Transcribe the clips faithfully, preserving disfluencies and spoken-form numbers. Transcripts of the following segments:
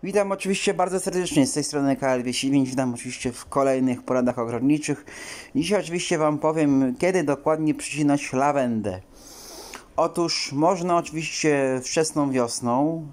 Witam oczywiście bardzo serdecznie z tej strony K L dwieście dziewięć, witam oczywiście w kolejnych poradach ogrodniczych. Dzisiaj oczywiście Wam powiem, kiedy dokładnie przycinać lawendę. Otóż można oczywiście wczesną wiosną,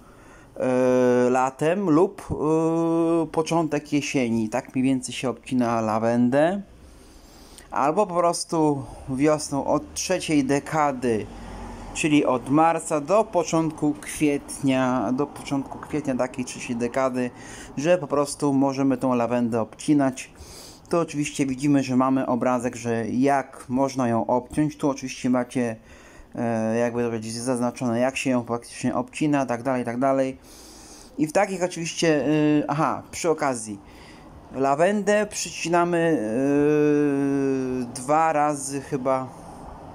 yy, latem lub yy, początek jesieni, tak mniej więcej się obcina lawendę. Albo po prostu wiosną od trzeciej dekady, czyli od marca do początku kwietnia, do początku kwietnia takiej trzeciej dekady, że po prostu możemy tą lawendę obcinać. Tu oczywiście widzimy, że mamy obrazek, że jak można ją obciąć. Tu oczywiście macie e, jakby to powiedzieć zaznaczone, jak się ją praktycznie obcina, tak dalej, tak dalej. I w takich oczywiście, e, aha, przy okazji, lawendę przycinamy e, dwa razy chyba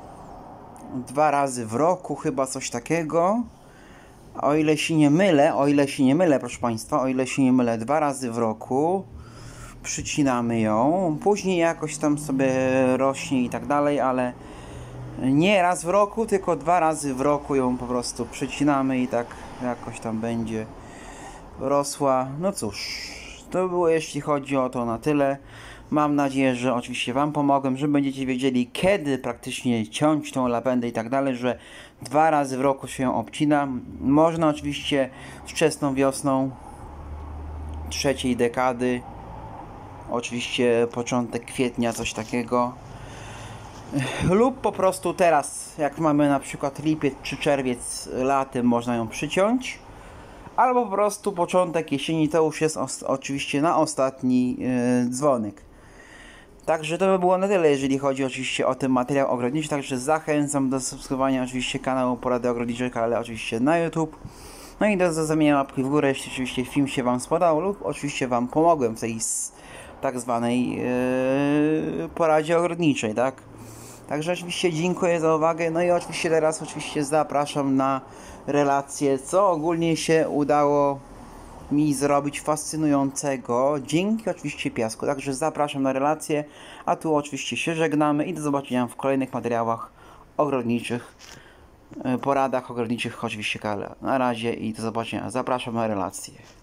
dwa razy w roku, chyba coś takiego. O ile się nie mylę, o ile się nie mylę, proszę Państwa, o ile się nie mylę, dwa razy w roku przycinamy ją. Później jakoś tam sobie rośnie i tak dalej, ale nie raz w roku, tylko dwa razy w roku ją po prostu przycinamy i tak jakoś tam będzie rosła. No cóż, to było jeśli chodzi o to na tyle. Mam nadzieję, że oczywiście Wam pomogłem, że będziecie wiedzieli, kiedy praktycznie ciąć tą lawendę i tak dalej, że dwa razy w roku się ją obcina. Można oczywiście wczesną wiosną trzeciej dekady, oczywiście początek kwietnia, coś takiego. Lub po prostu teraz, jak mamy na przykład lipiec czy czerwiec, latem można ją przyciąć. Albo po prostu początek jesieni, to już jest oczywiście na ostatni yy, dzwonek. Także to by było na tyle, jeżeli chodzi oczywiście o ten materiał ogrodniczy. Także zachęcam do subskrybowania oczywiście kanału Porady Ogrodniczych, ale oczywiście na YouTube. No i do zostawienia łapki w górę, jeśli oczywiście film się Wam spodobał lub oczywiście Wam pomogłem w tej tak zwanej yy, poradzie ogrodniczej, tak? Także oczywiście dziękuję za uwagę. No i oczywiście teraz oczywiście zapraszam na relację, co ogólnie się udało mi zrobić fascynującego dzięki oczywiście piasku. Także zapraszam na relację, a tu oczywiście się żegnamy i do zobaczenia w kolejnych materiałach ogrodniczych, poradach ogrodniczych oczywiście. Na razie i do zobaczenia. Zapraszam na relację.